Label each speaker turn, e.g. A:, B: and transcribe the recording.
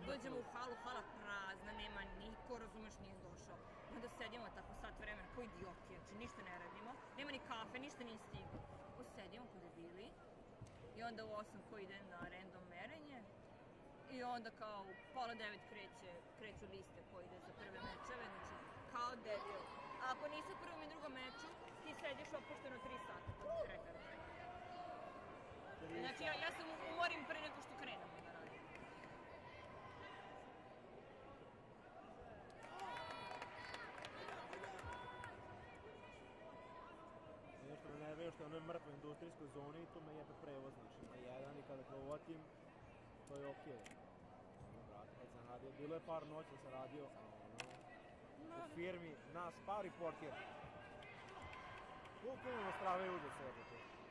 A: Dođemo u halu, hala prazna, nema niko, razumeš, nije došao. Onda sedimo tako sat vremena, ko idioti, znači ništa ne radimo, nema ni kafe, ništa nije stiglo. Sedimo kod debili i onda u 8 ko ide na random merenje i onda kao u pola 9 kreću liste ko ide za prve mečeve, znači kao debil. A ako nisi u prvom i drugom meču, ti sediš opušteno 3 sata kod trenera. Znači ja se umorim pre nego što krenemo da radim.
B: Nešto me nervira što je u onoj mrtvoj industrijskoj zoni i tu me jebe prevoz, znači na jedan i kada ga uvatim, to je okej. Kad sam radio, bilo je par noći da sam radio u firmi, nas par i portir. Koliko imamo strave uđe sebe tu?